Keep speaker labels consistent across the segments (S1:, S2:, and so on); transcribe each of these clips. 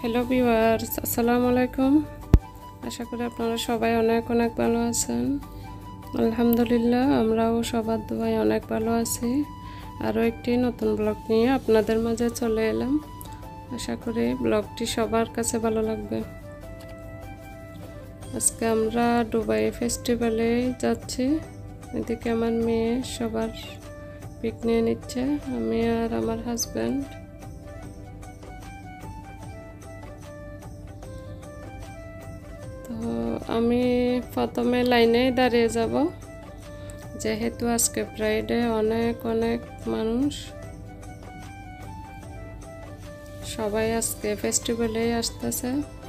S1: Hello viewers, আসসালামু আলাইকুম। আশা করি আপনারা সবাই অনেক অনেক ভালো আছেন। আলহামদুলিল্লাহ, আমরাও সবার দোয়ায় অনেক ভালো আছি। আরও একটি নতুন ব্লগ নিয়ে আপনাদের মাঝে চলে এলাম। আশা করি ব্লগটি সবার কাছে ভালো লাগবে। আজকে আমরা দুবাই ফেস্টিভ্যালে যাচ্ছি। এদিকে আমার মেয়ে সবার পিক নিয়ে নিচ্ছে, আমি আর আমার হাজব্যান্ড। তো আমি প্রথমে লাইনে দাঁড়িয়ে যাব, যেহেতু আজকে ফ্রাইডে, অনেক অনেক মানুষ, সবাই আজকে ফেস্টিভ্যালে আসতেছে।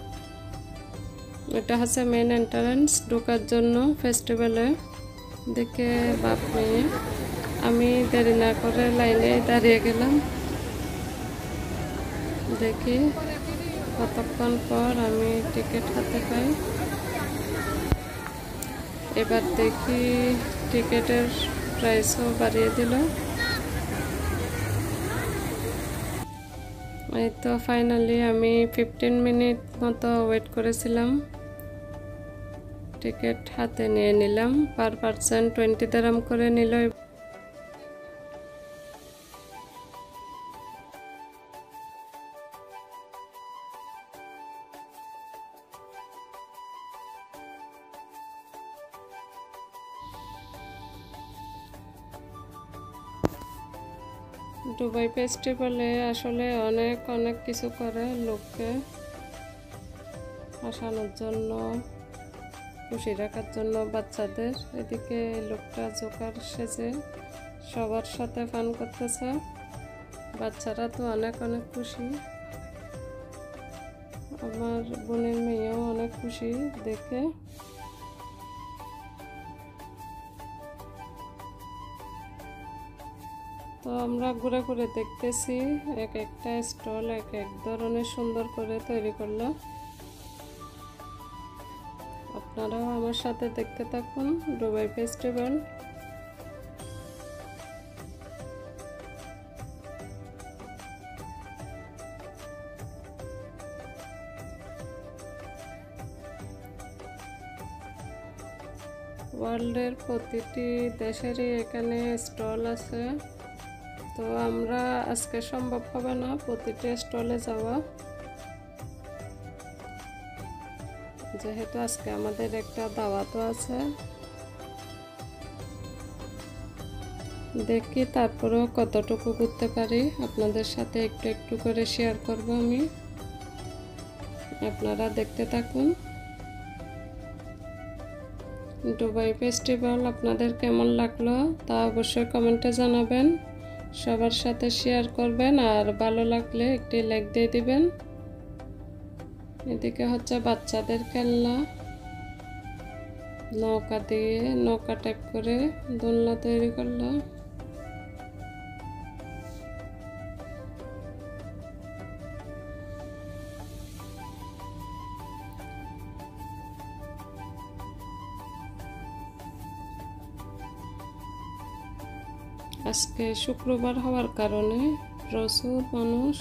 S1: এটা হচ্ছে মেন এন্ট্রান্স, ঢোকার জন্য ফেস্টিভ্যালে। দেখে বাপ মেয়ে, আমি দেরি না করে লাইনে দাঁড়িয়ে গেলাম। দেখি কতক্ষণ পর আমি টিকিট হাতে পাই। এবার দেখি টিকিটের প্রাইসও বাড়িয়ে দিল। এই তো ফাইনালি আমি 15 মিনিট মতো ওয়েট করেছিলাম, টিকিট হাতে নিয়ে নিলাম। পার পারসন 20 দিরহাম করে নিল। দুবাই ফেস্টিভ্যালে আসলে অনেক অনেক কিছু করে লোককে হাসানোর জন্য, খুশি রাখার জন্য বাচ্চাদের। এদিকে লোকটা জোকার সেজে সবার সাথে ফান করতেছে। বাচ্চারা তো অনেক অনেক খুশি, আমার বোনের মেয়েও অনেক খুশি দেখে। তো আমরা ঘুরে ঘুরে দেখতেছি, এক একটা স্টল এক এক ধরনের সুন্দর করে তৈরি করলো। আপনারাও আমার সাথে দেখতে থাকুন দুবাই ফেস্টিভ্যাল। ওয়ার্ল্ডের প্রতিটি দেশেরই এখানে স্টল আছে। তো আমরা আজকে সম্ভব হবে না প্রতিটি স্টলে যাওয়া, যেহেতু আজকে আমাদের একটা দাওয়াতও আছে। দেখি তারপরেও কতটুকু ঘুরতে পারি, আপনাদের সাথে একটু একটু করে শেয়ার করব আমি। আপনারা দেখতে থাকুন। দুবাই ফেস্টিভ্যাল আপনাদের কেমন লাগলো তা অবশ্যই কমেন্টে জানাবেন, সবার সাথে শেয়ার করবেন, আর ভালো লাগলে একটি লাইক দিয়ে দিবেন। এদিকে হচ্ছে বাচ্চাদের খেলনা, নৌকা দিয়ে নৌকা টাইপ করে দোলনা তৈরি করলো। আজকে শুক্রবার হওয়ার কারণে প্রচুর মানুষ।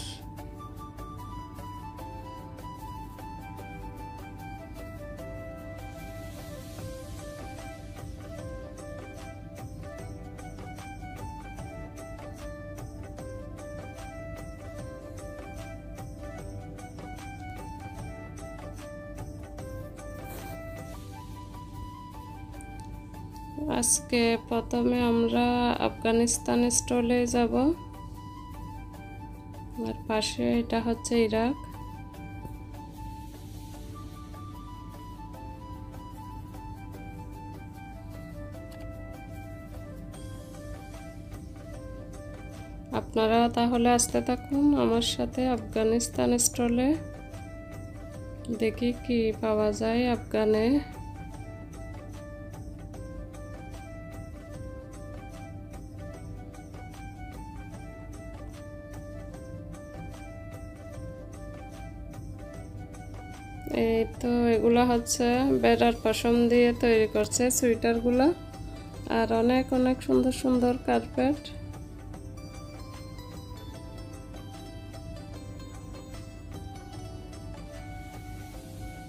S1: আজকে প্রথমে আমরা আফগানিস্তান স্টলে যাব, আর পাশে এটা হচ্ছে ইরাক। আপনারা তাহলে আসতে থাকুন আমার সাথে আফগানিস্তান স্টলে। দেখি কি পাওয়া যায় আফগানে। এই তো এগুলো হচ্ছে বেড়ার পশম দিয়ে তৈরি করছে সোয়েটারগুলো, আর অনেক অনেক সুন্দর সুন্দর কার্পেট।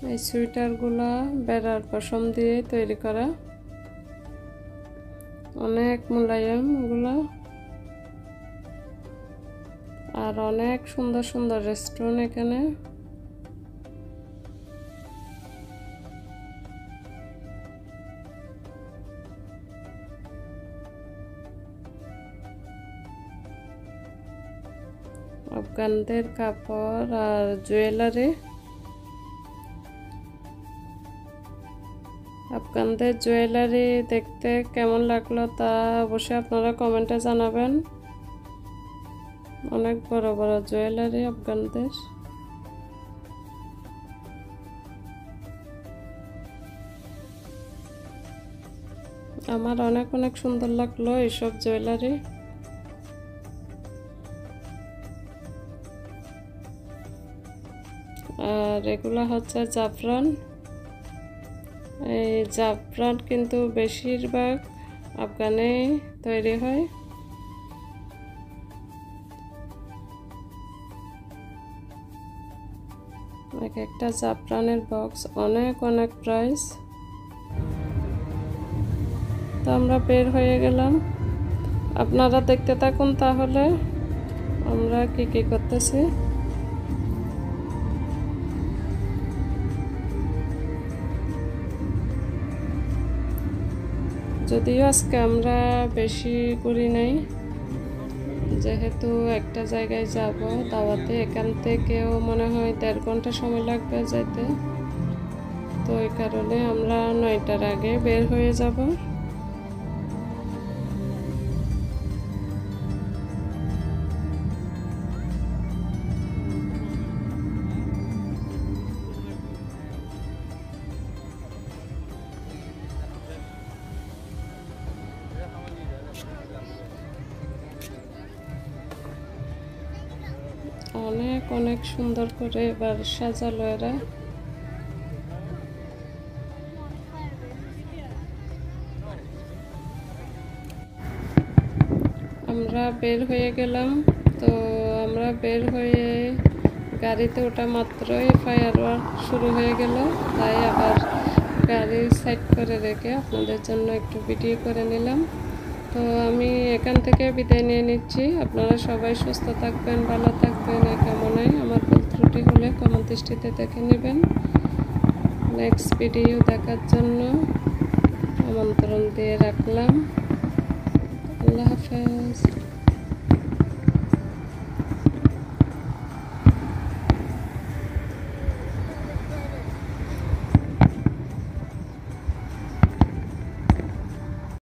S1: এই সোয়েটারগুলা বেড়ার পশম দিয়ে তৈরি করা, অনেক মোলায়েম এগুলা। আর অনেক সুন্দর সুন্দর রেস্টুরেন্ট এখানে। আফগানদের কাপড় আর জুয়েলারি। আফগানদের জুয়েলারি দেখতে কেমন লাগলো তা অবশ্যই আপনারা কমেন্টে জানাবেন। অনেক বড় বড় জুয়েলারি আফগানদের। আমার অনেক অনেক সুন্দর লাগলো এইসব জুয়েলারি। আর এগুলা হচ্ছে জাফরান। এই জাফরান কিন্তু বেশিরভাগ আফগানে তৈরি হয়। এক একটা জাফরানের বক্স অনেক অনেক প্রাইস। তো আমরা বের হয়ে গেলাম, আপনারা দেখতে থাকুন তাহলে আমরা কি কি করতেছি। যদিও আজকে আমরা বেশি করি নাই, যেহেতু একটা জায়গায় যাব দাওয়াতে, এখান থেকেও মনে হয় 1.5 ঘন্টা সময় লাগবে যেতে। তো এই কারণে আমরা 9টার আগে বের হয়ে যাব। অনেক অনেক সুন্দর করে এবার সাজালো এরা। আমরা বের হয়ে গেলাম। তো আমরা বের হয়ে গাড়িতে ওঠা মাত্রই ফায়ারওয়ার্ক শুরু হয়ে গেল, তাই আবার গাড়ি সাইড করে রেখে আপনাদের জন্য একটু ভিডিও করে নিলাম। তো আমি এখান থেকে বিদায় নিয়ে নিচ্ছি। আপনারা সবাই সুস্থ থাকবেন, ভালো থাকবেন, এই কামনায়। আমার ভুল ত্রুটি হলে ক্ষমা দৃষ্টিতে দেখে নেবেন। নেক্সট ভিডিও দেখার জন্য আমন্ত্রণ দিয়ে রাখলাম। আল্লাহ হাফেজ।